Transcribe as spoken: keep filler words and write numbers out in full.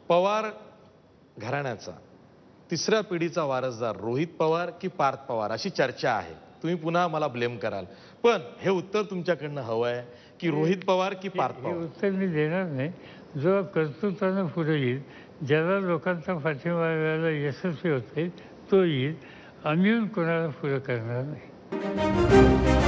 पवार घराण्याचा तिसऱ्या पिढीचा वारसदार रोहित पवार की पार्थ पवार अशी चर्चा आहे. तुम्ही पुन्हा मला ब्लेम कराल, पण हे उत्तर तुमच्याकडनं हवं आहे की रोहित पवार की पार्थ हे पवार? उत्तर मी देणार नाही. जो कर्तृत्वानं पुढे येईल, ज्याला लोकांचा पाठिंबा मिळायला यशस्वी होते तो येईल. आम्ही येऊन कोणाला पुढे करणार नाही.